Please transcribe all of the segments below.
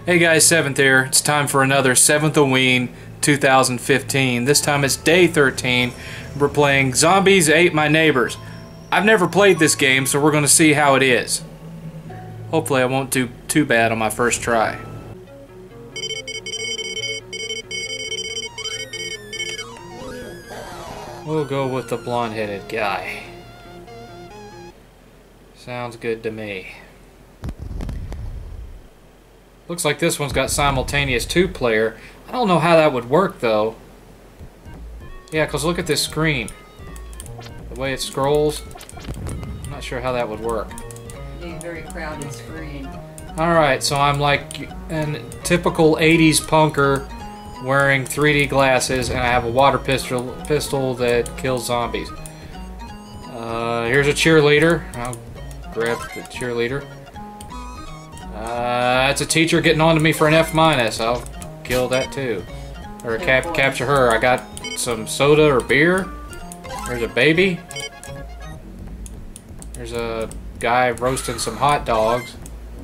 Hey guys, 7th here. It's time for another 7th-O-Ween 2015. This time it's day 13. We're playing Zombies Ate My Neighbors. I've never played this game, so we're going to see how it is. Hopefully I won't do too bad on my first try. We'll go with the blonde-headed guy. Sounds good to me. Looks like this one's got simultaneous two-player. I don't know how that would work, though. Yeah, because look at this screen. The way it scrolls. I'm not sure how that would work. A very crowded screen. Alright, so I'm like a typical 80s punker wearing 3D glasses, and I have a water pistol that kills zombies. Here's a cheerleader. I'll grab the cheerleader. That's a teacher getting on to me for an F-. I'll kill that too. Or capture her. I got some soda or beer. There's a baby. There's a guy roasting some hot dogs.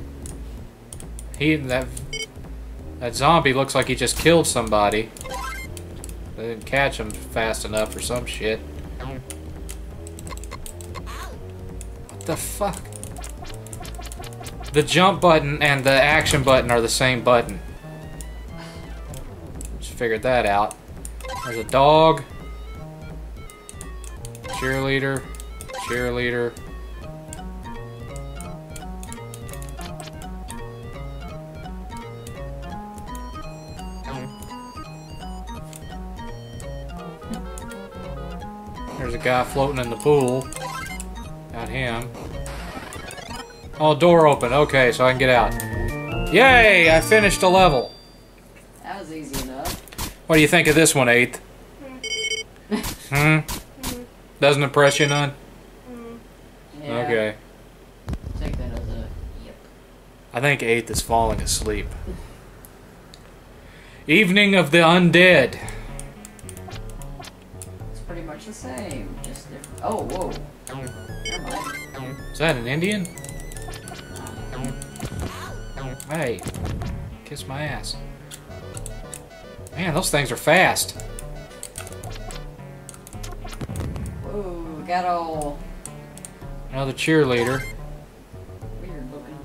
That zombie looks like he just killed somebody. They didn't catch him fast enough or some shit. What the fuck? The jump button and the action button are the same button. Just figured that out. There's a dog. Cheerleader. Cheerleader. There's a guy floating in the pool. Got him. Oh, door open. Okay, so I can get out. Yay! I finished a level. That was easy enough. What do you think of this one, 8th? Doesn't impress you none? Yeah. Okay. Take that as a yep. I think 8th is falling asleep. Evening of the Undead. It's pretty much the same, just different. Oh, whoa. Never mind. Is that an Indian? Hey, kiss my ass. Man, those things are fast. Whoa, we got all Another cheerleader. weird looking.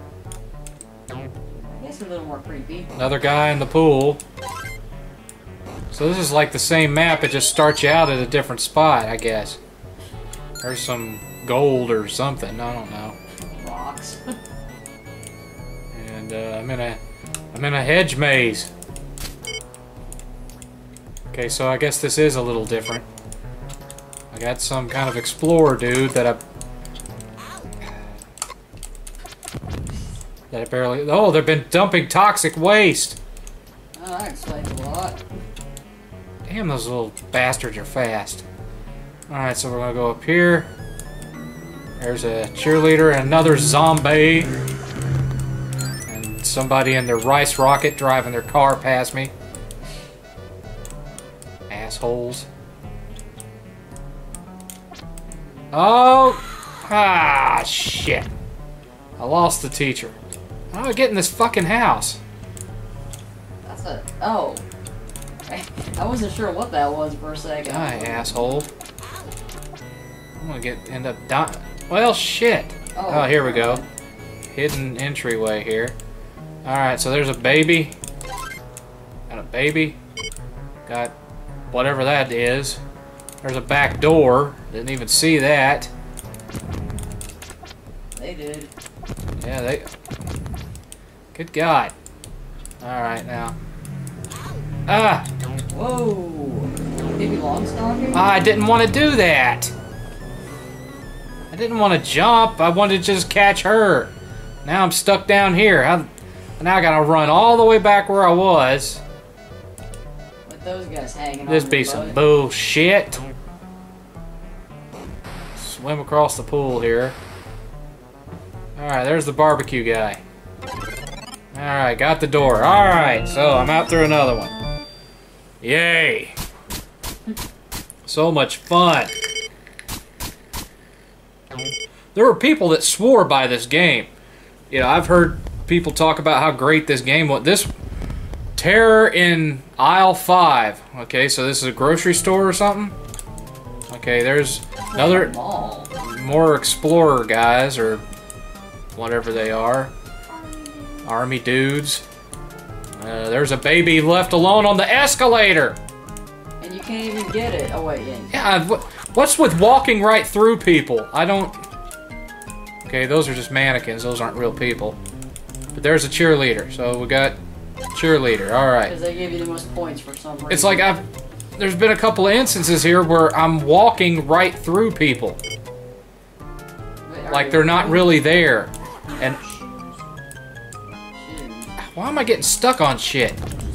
I guess a little more creepy. Another guy in the pool. So this is like the same map, it just starts you out at a different spot, I guess. There's some gold or something, I don't know. Rocks. And I'm in a hedge maze. Okay, so I guess this is a little different. I got some kind of explorer dude that I barely. Oh, they've been dumping toxic waste. Oh, that explains a lot. Damn, those little bastards are fast. All right, so we're gonna go up here. There's a cheerleader and another zombie. Somebody in their rice rocket driving their car past me. Assholes. Oh! Ah, shit. I lost the teacher. How do I get in this fucking house? That's a... Oh. I wasn't sure what that was for a second. Die, asshole. I'm gonna end up dying. Well, shit. Oh, here we go. Hidden entryway here. Alright, so there's a baby. Got a baby. Got whatever that is. There's a back door. Didn't even see that. They did. Yeah, they... Good God. Alright, now. Ah! Whoa! Maybe long stalking? I didn't want to do that! I didn't want to jump. I wanted to just catch her. Now I'm stuck down here. Now I gotta run all the way back where I was. With those guys hanging on. This be some bullshit. Swim across the pool here. Alright, there's the barbecue guy. Alright, got the door. Alright, so I'm out through another one. Yay! So much fun. There were people that swore by this game. You know, I've heard people talk about how great this game was. This Terror in aisle 5. Okay, so this is a grocery store or something. Okay, there's another more explorer guys or whatever they are. Army dudes. There's a baby left alone on the escalator. And you can't even get it. Oh wait, yeah. Yeah, what's with walking right through people? I don't... Okay, those are just mannequins. Those aren't real people. But there's a cheerleader. So we got cheerleader. All right. Because they give you the most points for some reason. It's like there's been a couple of instances here where I'm walking right through people. Wait, like they're not really there. And why am I getting stuck on shit?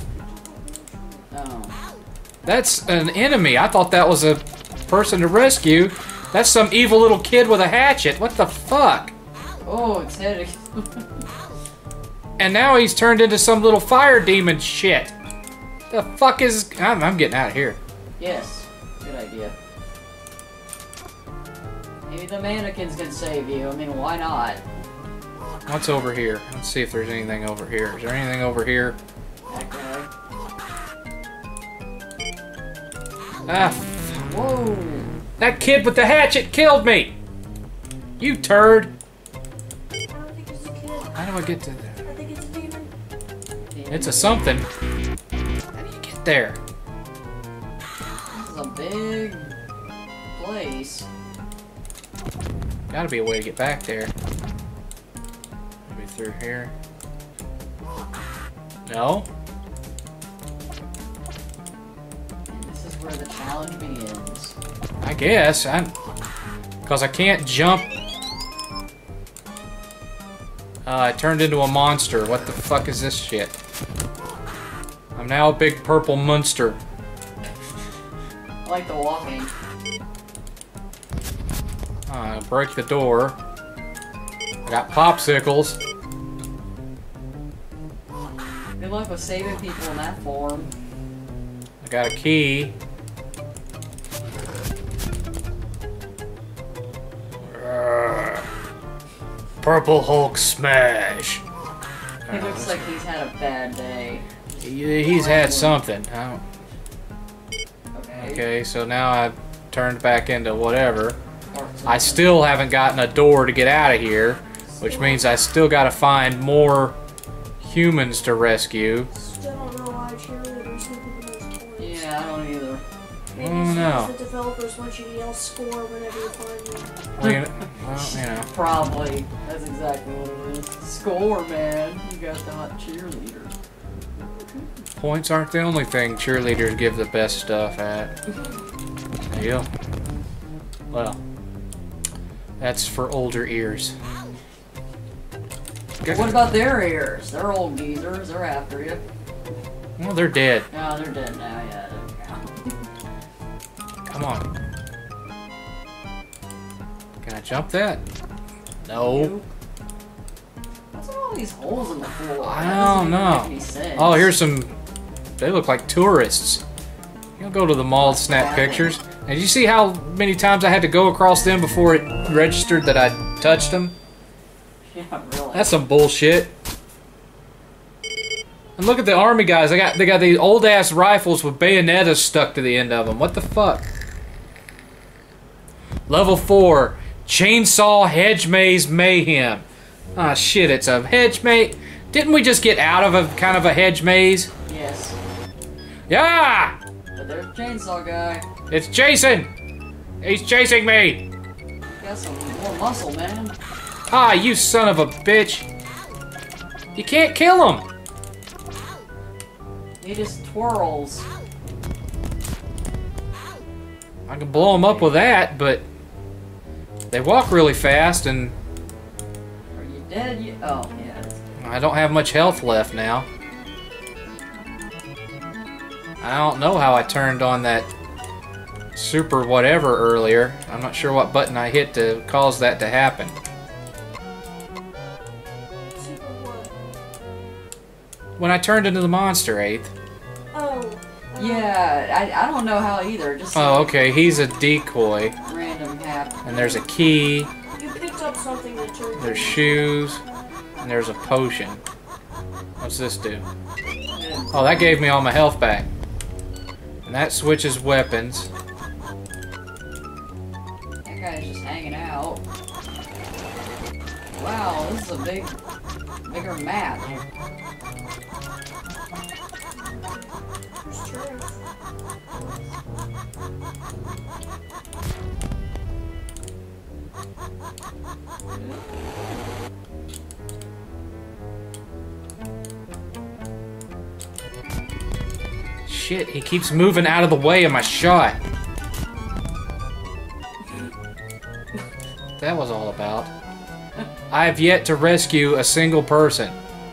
Oh. That's an enemy. I thought that was a person to rescue. That's some evil little kid with a hatchet. What the fuck? Oh, it's heading. And now he's turned into some little fire demon shit. The fuck is... I'm getting out of here. Yes. Good idea. Maybe the mannequins can save you. I mean, why not? What's over here? Let's see if there's anything over here. Is there anything over here? That guy. Ah. Whoa. That kid with the hatchet killed me! You turd! I don't think it's a kid. How do I get to there? I think it's a demon. It's a something. How do you get there? This is a big place. Gotta be a way to get back there. Maybe through here. No? And this is where the challenge begins. I guess. Because I can't jump. I turned into a monster. What the fuck is this shit? I'm now a big purple monster. I like the walking. Break the door. I got popsicles. Good luck with saving people in that form. I got a key. Purple Hulk smash. He looks like he's had a bad day. He's had something. Okay. Okay, so now I've turned back into whatever. I still haven't gotten a door to get out of here, which means I still gotta find more humans to rescue. Still don't know why cheerleaders give you the most points. Yeah, I don't either. Maybe Oh, no. the developers want you to yell score whenever you find them. Well, you know. Probably. That's exactly what it is. Score, man. You got the hot cheerleader. Points aren't the only thing cheerleaders give the best stuff at. Yeah. Well, that's for older ears. What about their ears? They're old geezers. They're after you. Well, they're dead. No, they're dead now. Yeah, they don't count. Come on. Can I jump that? No. What's with all these holes in the floor? I That don't doesn't know. make any sense. Oh, here's some... They look like tourists. You'll go to the mall to snap pictures. And did you see how many times I had to go across them before it registered that I touched them? Yeah, really. That's some bullshit. And look at the army guys. They got these old ass rifles with bayonetas stuck to the end of them. What the fuck? Level 4, Chainsaw Hedge Maze Mayhem. Ah shit, it's a hedge maze. Didn't we just get out of a kind of a hedge maze? Yes. Yeah! But there's a chainsaw guy. It's Jason! He's chasing me! Got some more muscle, man. Ah, you son of a bitch! You can't kill him! He just twirls. I can blow him up with that, but they walk really fast and Are you dead? Oh, yeah. I don't have much health left now. I don't know how I turned on that super whatever earlier. I'm not sure what button I hit to cause that to happen. Super what? When I turned into the monster, 8th. Oh. Yeah, I don't know how either. Just Oh, okay, he's a decoy. random happen. And there's a key, You picked up something that turned there's shoes. And there's a potion. What's this do? Oh, that gave me all my health back. And that switches weapons. That guy's just hanging out. Wow, this is a bigger map. There's turrets. Shit, he keeps moving out of the way of my shot. That was all about. I have yet to rescue a single person.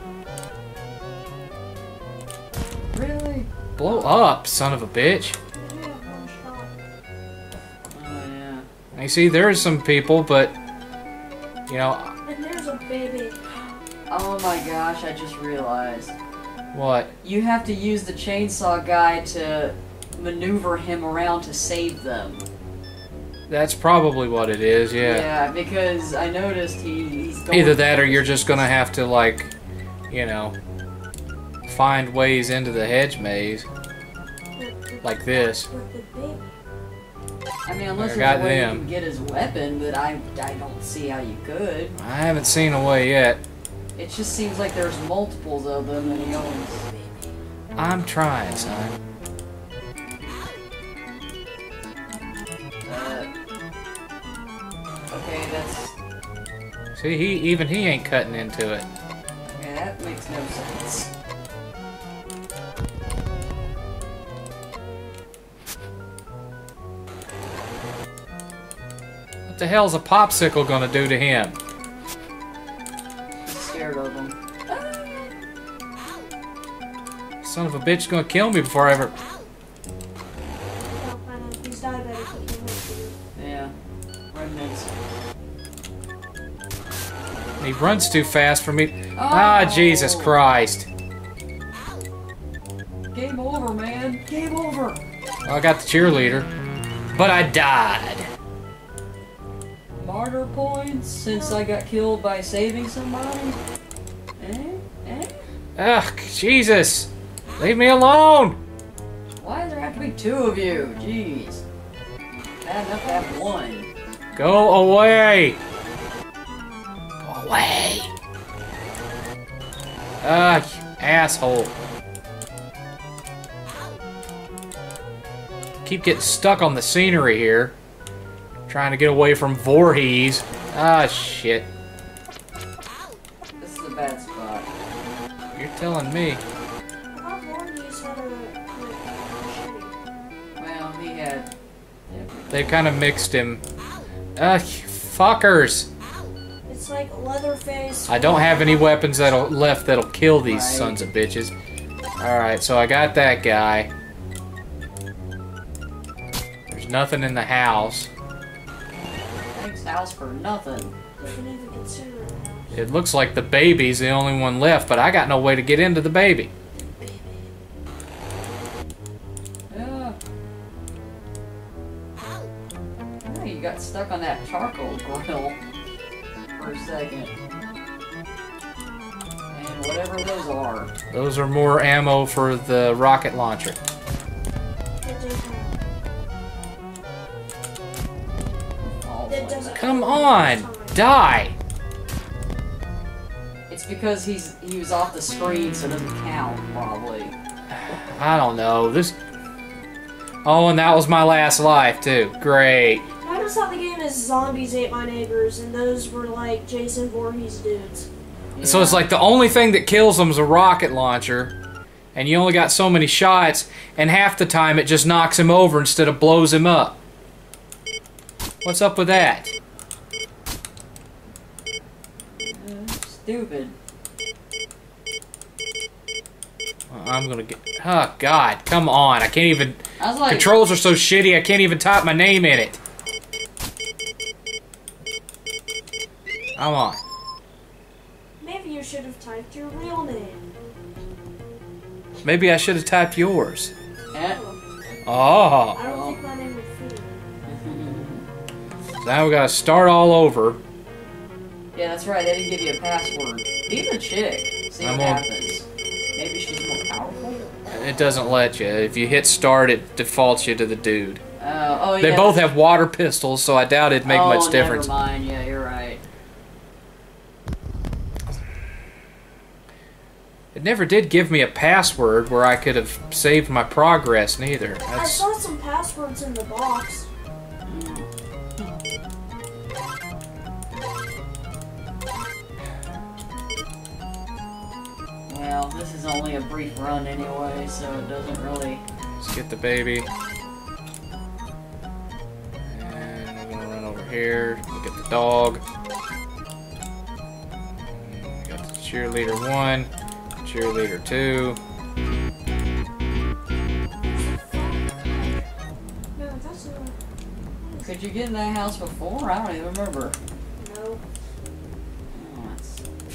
Really? Blow up, son of a bitch. You have one shot. Oh, yeah. You see, there's some people, but, you know, And there's a baby. Oh my gosh, I just realized. what? You have to use the chainsaw guy to maneuver him around to save them. That's probably what it is, yeah. Yeah, because I noticed he's going... Either that or you're just gonna have to, like, you know, find ways into the hedge maze. Like this. With the baby. I mean, unless I there's got a way you them. can get his weapon, but I don't see how you could. I haven't seen a way yet. It just seems like there's multiples of them and he owns... I'm trying, son. Okay, that's... See, even he ain't cutting into it. Yeah, that makes no sense. What the hell's a popsicle gonna do to him? Scared of him. Son of a bitch gonna kill me before I ever... Oh, I know. He's diabetic. He can't make food. Yeah. Remnants. He runs too fast for me. Oh. Ah, Jesus Christ. Game over, man. Game over. Well, I got the cheerleader. But I died. Martyr points since I got killed by saving somebody? Ugh, Jesus. Leave me alone. Why does there have to be two of you? Jeez. Bad enough to have one. Go away. Go away. Ugh, asshole. Keep getting stuck on the scenery here. Trying to get away from Voorhees. Ah, shit. This is a bad spot. You're telling me. I thought Voorhees had a machete. Well, he had... They've kind of mixed him. Ugh, fuckers. It's like Leatherface. I don't have any weapons left that'll kill these sons of bitches. Alright, so I got that guy. There's nothing in the house. Thanks, house, for nothing. Doesn't even consider it. It looks like the baby's the only one left, but I got no way to get into the baby. Yeah. Oh, you got stuck on that charcoal grill for a second. And whatever those are. Those are more ammo for the rocket launcher. It doesn't. It doesn't. Come on! Die! It's because he was off the screen, so it doesn't count, probably. I don't know. This... Oh, and that was my last life, too. Great. I just thought the game is Zombies Ate My Neighbors, and those were like Jason Voorhees dudes. So it's like the only thing that kills them is a rocket launcher, and you only got so many shots, and half the time it just knocks him over instead of blows him up. What's up with that? Stupid. I'm gonna get... Oh, God. Come on. I can't even... I was like... Controls are so shitty, I can't even type my name in it. Come on. Maybe you should have typed your real name. Maybe I should have typed yours. Eh? Oh. I don't think my name would fit. Now we gotta start all over. Yeah, that's right. They didn't give you a password. Be the chick. See what happens. Maybe she's more powerful? It doesn't let you. If you hit start, it defaults you to the dude. Oh, yeah. They both have water pistols, so I doubt it'd make much difference. Never mind. Yeah, you're right. It never did give me a password where I could have saved my progress, neither. I saw some passwords in the box. Well, this is only a brief run anyway, so it doesn't really... Let's get the baby. And we're gonna run over here. Look at the dog. We got the cheerleader 1, cheerleader 2. Could you get in that house before? I don't even remember. No. Oh, that's...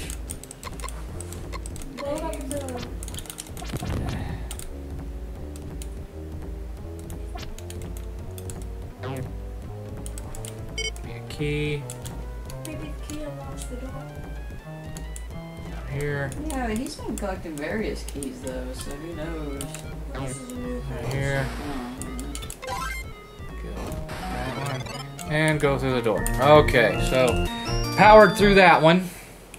Be a key. Maybe the key unlocks the door. Down here. Yeah, he's been collecting various keys though, so who knows? Right here. Go that one. And go through the door. Okay, so powered through that one.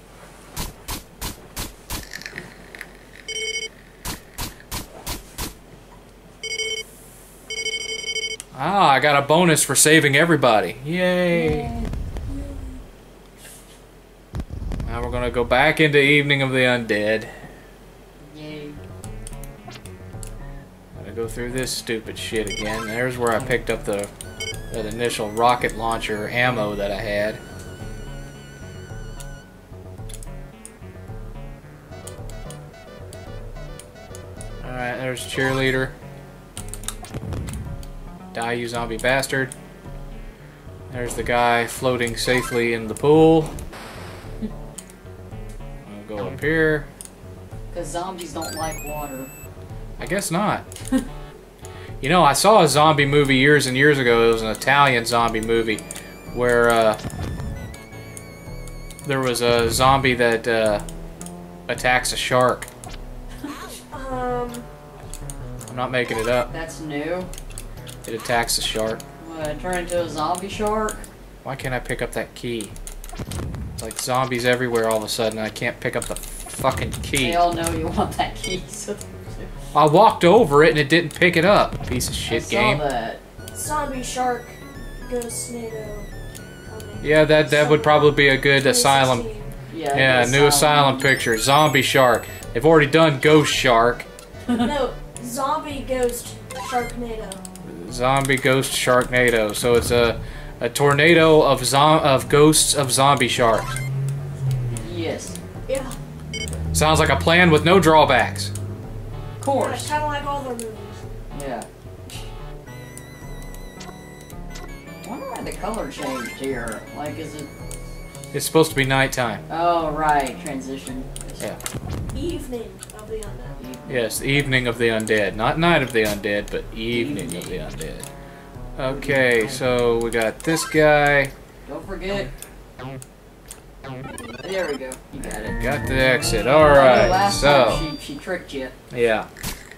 Ah, I got a bonus for saving everybody. Yay! Now we're gonna go back into Evening of the Undead. Yay. Gotta go through this stupid shit again. There's where I picked up that initial rocket launcher ammo that I had. Alright, there's cheerleader. Die, you zombie bastard. There's the guy floating safely in the pool. I'll go up here. Because zombies don't like water. I guess not. You know, I saw a zombie movie years and years ago. It was an Italian zombie movie where there was a zombie that attacks a shark. I'm not making it up. That's new. It attacks a shark. What, turn into a zombie shark? Why can't I pick up that key? It's like zombies everywhere all of a sudden. I can't pick up the fucking key. They all know you want that key, so... I walked over it and it didn't pick it up. Piece of shit game. I saw that. Zombie shark ghost NATO. Yeah, that would probably be a good asylum. Yeah, new asylum picture. Zombie shark. They've already done ghost shark. No, zombie ghost sharknado. Zombie ghost sharknado. So it's a tornado of ghosts of zombie sharks. Yes. Yeah. Sounds like a plan with no drawbacks. Of course. Kind of like all their movies. Yeah. I wonder why the color changed here. Like, is it... It's supposed to be nighttime. Oh, right. Transition. Yeah. Evening of the Undead. Yes, evening of the undead. Not night of the undead, but evening of the undead. Okay, so we got this guy. Don't forget. There we go. You got it. Got the exit. Alright, Last so. time she tricked you. Yeah.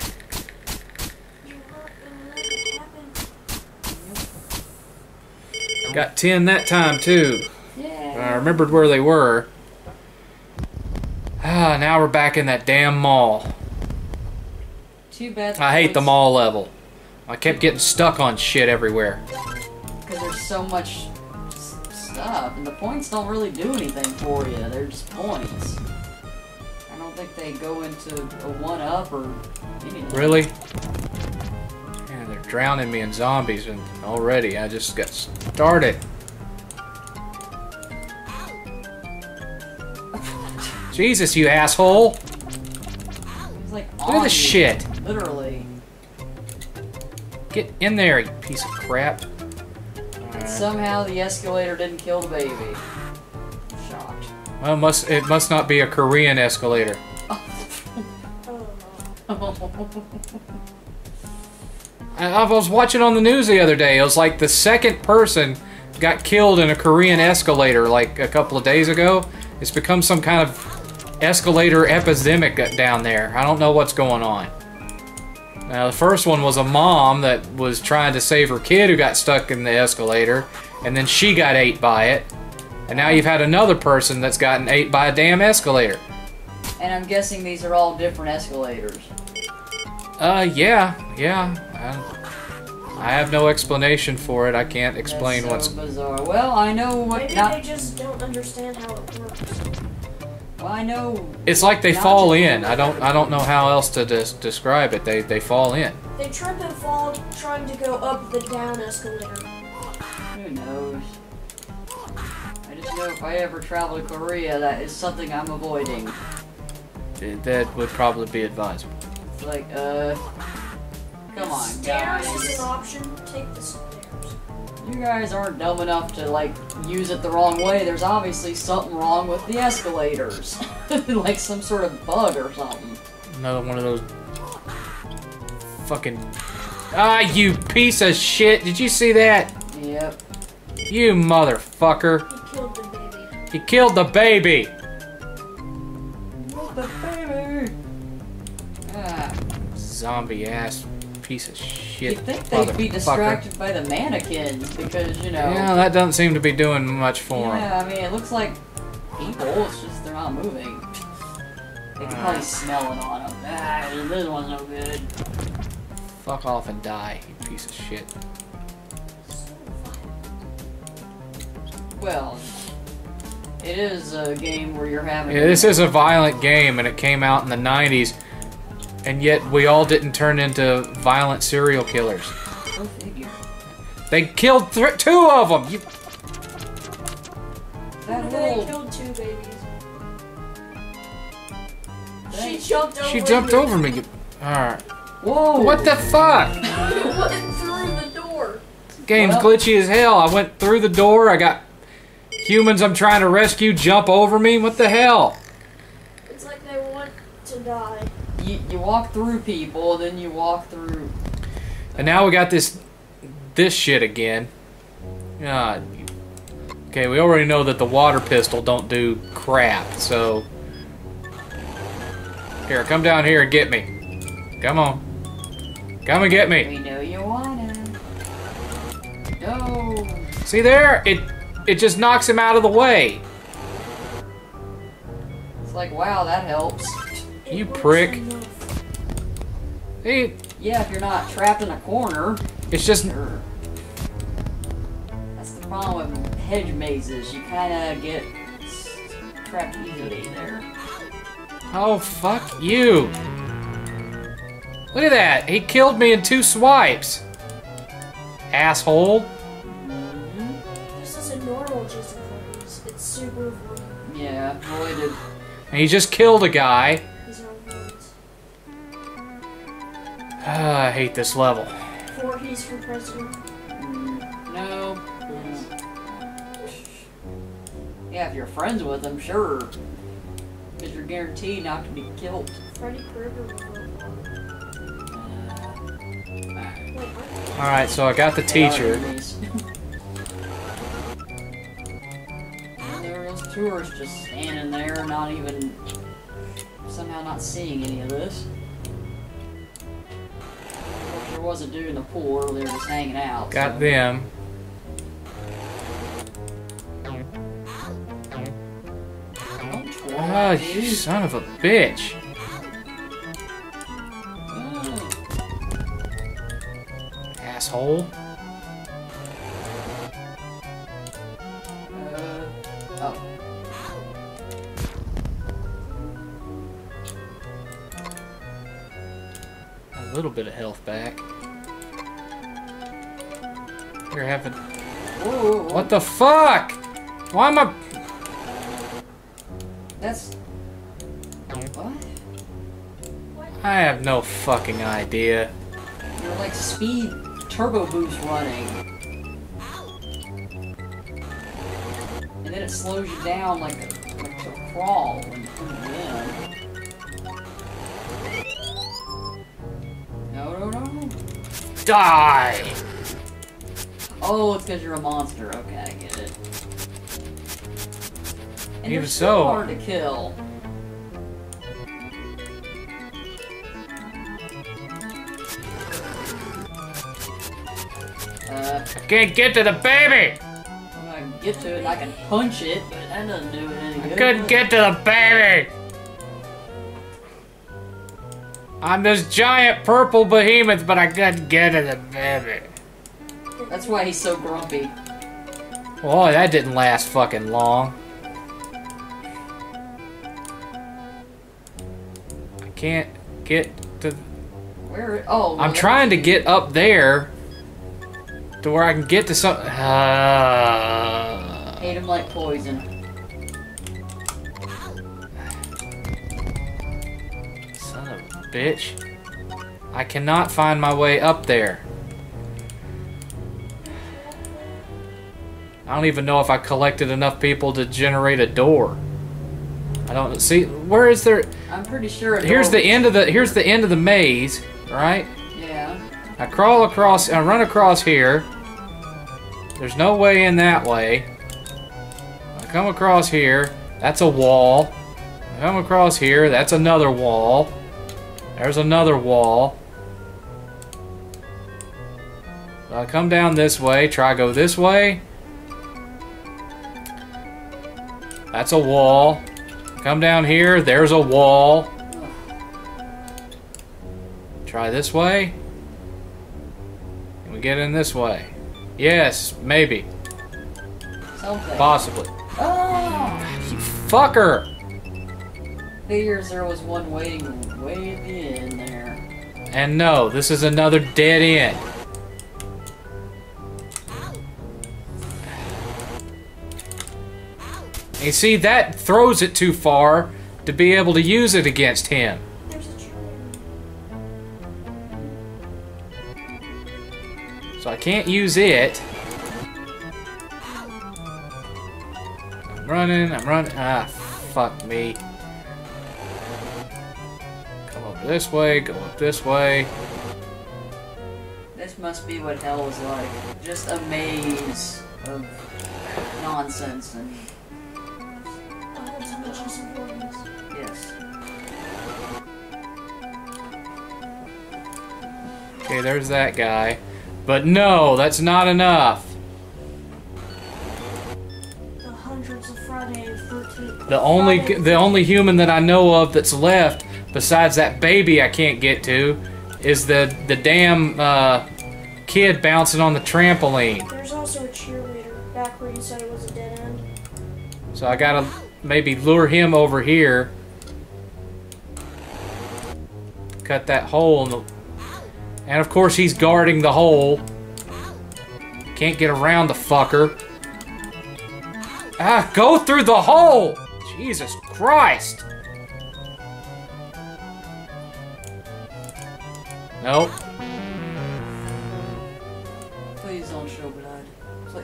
Got 10 that time, too. Yeah. I remembered where they were. Ah, now we're back in that damn mall. Too bad. I hate the mall level. I kept getting stuck on shit everywhere. Because there's so much stuff, and the points don't really do anything for you. They're just points. I don't think they go into a one-up or anything. Really? Man, they're drowning me in zombies, and already I just got started. Jesus, you asshole! He's like Look at this shit! Literally. Get in there, you piece of crap. And somehow the escalator didn't kill the baby. I'm shocked. Well, it must not be a Korean escalator. I was watching on the news the other day. It was like the second person got killed in a Korean escalator like a couple of days ago. It's become some kind of escalator epidemic down there. I don't know what's going on. Now, the first one was a mom that was trying to save her kid who got stuck in the escalator, and then she got ate by it. And now you've had another person that's gotten ate by a damn escalator. And I'm guessing these are all different escalators. Yeah. I have no explanation for it. I can't explain That's what's... so bizarre. Well, I know what... Maybe they just don't understand how it works. Well, I know... It's like they fall in. I don't know how else to describe it. They fall in. They trip and fall trying to go up the down escalator. Who knows? I just know if I ever travel to Korea, that is something I'm avoiding. That would probably be advisable. It's like, come on, Stairs is guys. an option. Take the stairs. You guys aren't dumb enough to, like, use it the wrong way. There's obviously something wrong with the escalators. Like some sort of bug or something. Another one of those... Fucking... Ah, you piece of shit! Did you see that? Yep. You motherfucker! He killed the baby. He killed the baby! What the baby? Ah. Zombie ass piece of shit. You'd think they'd be motherfucker. distracted by the mannequins because, you know... Yeah, that doesn't seem to be doing much for them. Yeah, I mean, it looks like people, it's just they're not moving. They can probably smell it on them. Ah, this one's no good. Fuck off and die, you piece of shit. Well, it is a game where you're having... Yeah, this is a violent game, and it came out in the 90s, and yet we all didn't turn into violent serial killers. Go figure. They killed two of them! You... That They little... killed two babies. They- She jumped over She jumped me. over me. You... Alright. Whoa! What the fuck? You went through the door. Game's Well- glitchy as hell. I went through the door, I got humans I'm trying to rescue jump over me. What the hell? It's like they want to die. You walk through people, then you walk through... And now we got this shit again. God. Okay, we already know that the water pistol don't do crap, so... Here, come down here and get me. Come on. Come and get me. We know you wanna. No! See there? It just knocks him out of the way. It's like, wow, that helps. It You works prick. enough. See? Yeah, if you're not trapped in a corner. It's just... Sure. That's the problem with hedge mazes. You kind of get trapped easily there. Oh, fuck you. Look at that. He killed me in 2 swipes. Asshole. This is a normal Jason Voorhees. It's super Voorhees. Yeah, avoided. And he just killed a guy. He's on Voorhees. Ah, I hate this level. Voorhees for president. No. Yeah, if you're friends with them, sure. Because you're guaranteed not to be killed. Freddy Krueger will go Wait, what? Alright, so I got the teacher. And there were those tourists just standing there, not even... somehow not seeing any of this. Of course, there was a dude in the pool earlier just hanging out. Got so. them. Don't try, Ah, dude. you son of a bitch. Asshole. Oh. A little bit of health back. You're having... Whoa. What the fuck? Why am I... That's... What? I have no fucking idea. You're like speed turbo boost running. And then it slows you down like a crawl when you put it in. No. Die! Oh, it's because you're a monster. Okay, I get it. And Even they're so so. hard to kill. I can't get to the baby! I can get to it and I can punch it, but that doesn't do it any good. I couldn't get to the baby! I'm this giant purple behemoth, but I couldn't get to the baby. That's why he's so grumpy. Boy, that didn't last fucking long. I can't get to... Where? Oh. I'm trying to get up there to where I can get to some... Hate him like poison. Son of a bitch. I cannot find my way up there. I don't even know if I collected enough people to generate a door. I don't see where is there. I'm pretty sure. Here's the end of the maze, right? Yeah. I crawl across. I run across here. There's no way in that way. I come across here. That's a wall. I come across here. That's another wall. There's another wall. I come down this way. Try go this way. That's a wall. Come down here. There's a wall. Try this way. Can we get in this way? Yes, maybe. Something. Possibly. Oh! You fucker! Figures there was one waiting way at the end there. And no, this is another dead end. You see, that throws it too far to be able to use it against him. There's a cheerleader. So I can't use it. I'm running. Ah, fuck me. Come over this way, go up this way. This must be what hell is like. Just a maze of nonsense and... Oh, that's how much Jason Voorhees. Yes. Okay, there's that guy. But no, that's not enough. The hundreds of Friday the 13th. The only human that I know of that's left, besides that baby I can't get to, is the damn kid bouncing on the trampoline. There's also a cheerleader back where you said it was a dead end. So I gotta maybe lure him over here. Cut that hole in the... And of course he's guarding the hole. Can't get around the fucker. Ah, go through the hole! Jesus Christ! Nope. Please don't show blood. Please.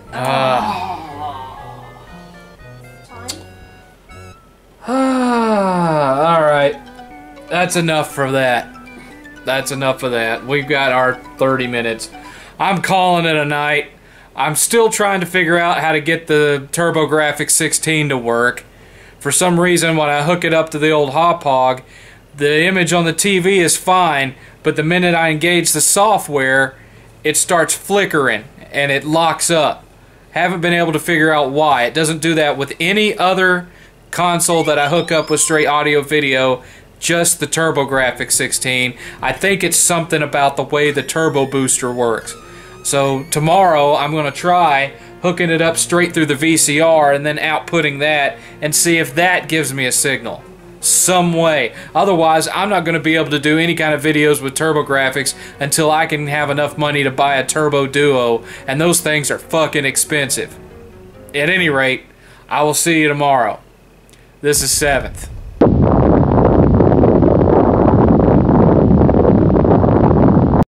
Time? Alright. That's enough for that. That's enough of that. We've got our 30 minutes. I'm calling it a night. I'm still trying to figure out how to get the TurboGrafx 16 to work. For some reason, when I hook it up to the old Hauppauge, the image on the TV is fine, but the minute I engage the software, it starts flickering and it locks up. Haven't been able to figure out why. It doesn't do that with any other console that I hook up with straight audio video, just the TurboGrafx 16. I think it's something about the way the turbo booster works. So tomorrow I'm going to try hooking it up straight through the VCR and then outputting that and see if that gives me a signal some way. Otherwise, I'm not going to be able to do any kind of videos with TurboGrafx until I can have enough money to buy a Turbo Duo, and those things are fucking expensive. At any rate, I will see you tomorrow. This is 7th.